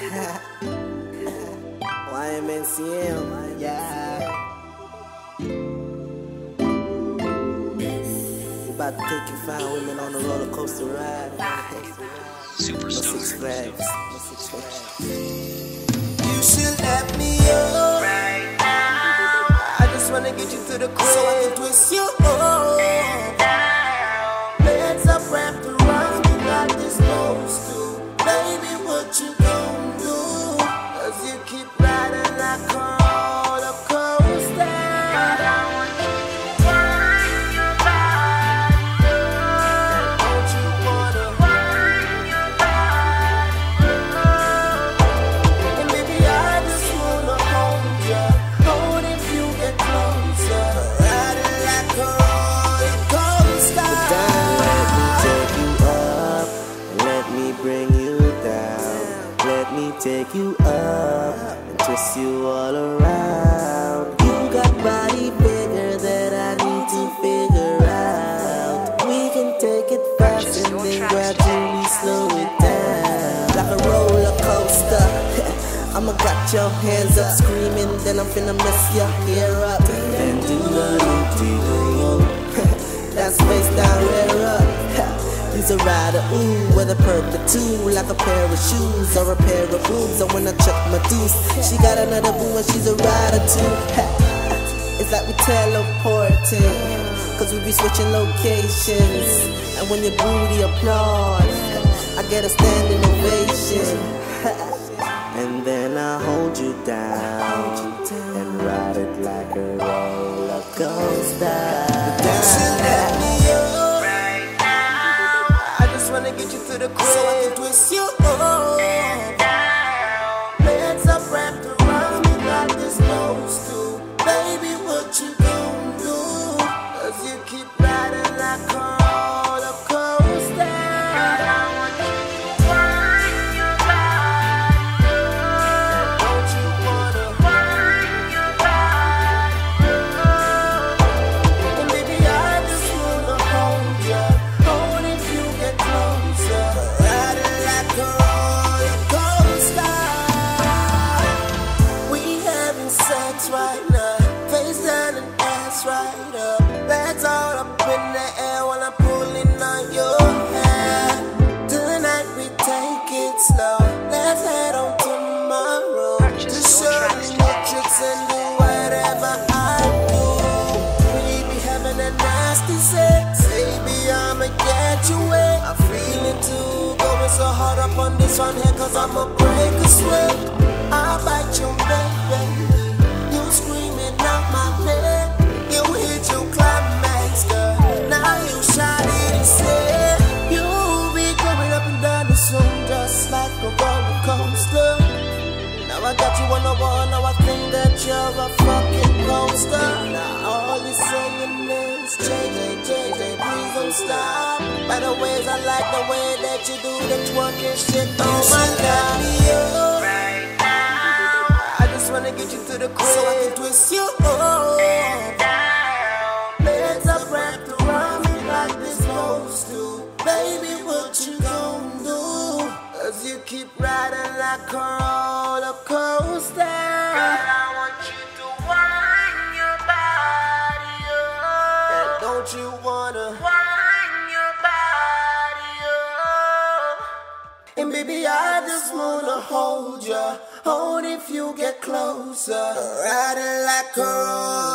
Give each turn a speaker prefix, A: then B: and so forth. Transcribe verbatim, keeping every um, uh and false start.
A: Y M N C M, yeah. We about to take you fine women on the roller coaster ride.
B: Superstar.
A: No Six Flags. No Six Flags.
C: You should let me up right now. I just wanna get you to the crib so I can twist you up. Legs up wrapped around me like this supposed to. Baby, what you gon' do? Cause you keep riding like a roller coaster. I want you to wind your body up. Don't you wanna wind your body up? And baby, I just wanna hold ya. Hold if you get closer. Riding like a roller coaster.
A: Let me bring you down. Let me take you up and twist you all around. You got body bigger that I need to figure out. We can take it fast and then gradually slow it down. Like a roller coaster. I'ma got your hands up screaming, then I'm finna mess your hair up. And do the do that's face down, rear up. He's a rider, ooh, with a purple too, like a pair of shoes or a pair of boobs. And when I check my deuce, she got another boo and she's a rider too. It's like we teleporting, cause we be switching locations. And when your booty applaud, I get a standing ovation. And then I hold you down and ride it like a roller coaster.
C: Let me up right now. I just wanna get you to the crib so I can twist you up. Legs up wrapped around me like this supposed to. Baby, what you gon' do? Cause you keep riding like a roller coaster. I want you to wind your body up. Don't you wanna wind your body up? And baby, I just wanna hold ya. Hold if you get closer. Riding like a roller coaster. We having sex right now. Face down and ass right up. Legs all up in the air while I'm pulling on your hair. Tonight we take it slow. Let's head on tomorrow. Just show me your tricks and do whatever I do. We be having a nasty sex. Baby, I'ma get you wet. I'm feeling too. Going so hard up on this one here, cause I'ma break a sweat. I'll bite your neck, baby. You screaming out my neck. You hit your climax, girl. Now you shot it and said you be coming up and down the zone just like a roller coaster. Now I got you on the wall, now I think that you're a fucking coaster. Now all you're saying is J J, J J, please don't stop. By the ways I like the way that you do the twerking shit. Oh my God, right now. I just wanna get you to the crib so I can twist you up. Legs up wrapped around me like this supposed to. Baby, what you gon' do? Cause you keep riding like a roller coaster. Girl, I want you to wind your body up. And don't you wanna wind your body up? And baby, I just wanna hold ya. Hold if you get closer. Riding like a roller